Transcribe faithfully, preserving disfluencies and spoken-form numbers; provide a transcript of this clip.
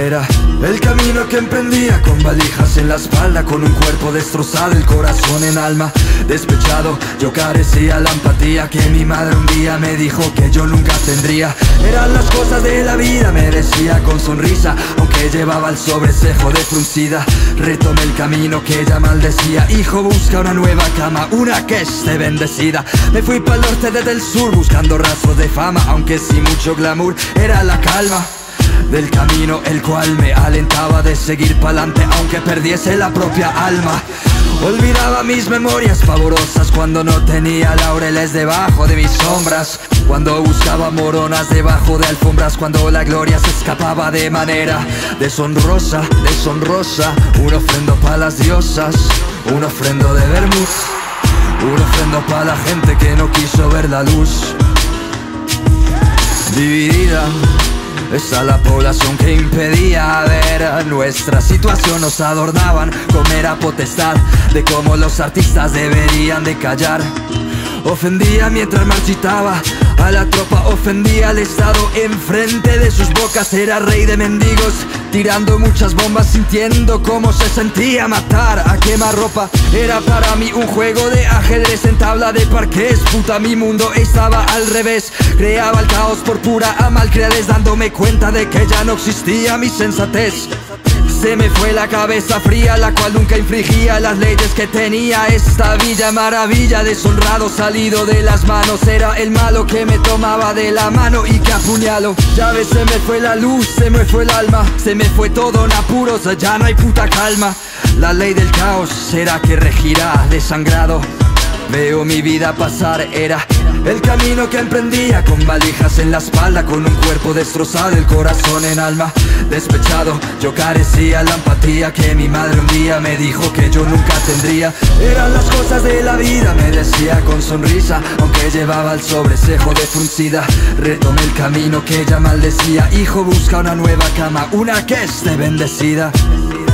Era el camino que emprendía con valijas en la espalda, con un cuerpo destrozado, el corazón en alma. Despechado, yo carecía la empatía que mi madre un día me dijo que yo nunca tendría. Eran las cosas de la vida, me decía con sonrisa, aunque llevaba el sobrecejo de fruncida. Retomé el camino que ella maldecía: hijo, busca una nueva cama, una que esté bendecida. Me fui pa'l norte desde el sur buscando rastros de fama, aunque sin mucho glamour, era la calma del camino el cual me alentaba de seguir pa'lante aunque perdiese la propia alma. Olvidaba mis memorias pavorosas cuando no tenía laureles debajo de mis sombras, cuando buscaba moronas debajo de alfombras, cuando la gloria se escapaba de manera deshonrosa, deshonrosa. Un ofrendo pa' las diosas, un ofrendo de vermut, un ofrendo pa' la gente que no quiso ver la luz. Dividida está la población que impedía ver nuestra situación. Nos adornaban como era potestad de cómo los artistas deberían de callar. Ofendía mientras marchitaba a la tropa, ofendía al Estado enfrente de sus bocas. Era rey de mendigos, tirando muchas bombas, sintiendo cómo se sentía matar a quemarropa. Era para mí un juego de ajedrez en tabla de parqués. Puta, mi mundo estaba al revés. Creaba el caos por pura amalcriadez, dándome cuenta de que ya no existía mi sensatez. Se me fue la cabeza fría, la cual nunca infringía las leyes que tenía esta villa maravilla. Deshonrado, salido de las manos, era el malo que me tomaba de la mano y que apuñalo. Ya ves, se me fue la luz, se me fue el alma, se me fue todo en apuros, ya no hay puta calma. La ley del caos será que regirá desangrado. Veo mi vida pasar, era el camino que emprendía con valijas en la espalda, con un cuerpo destrozado, el corazón en alma. Despechado, yo carecía la empatía que mi madre un día me dijo que yo nunca tendría. Eran las cosas de la vida, me decía con sonrisa, aunque llevaba el sobrecejo de fruncida. Retomé el camino que ella maldecía: hijo, busca una nueva cama, una que esté bendecida.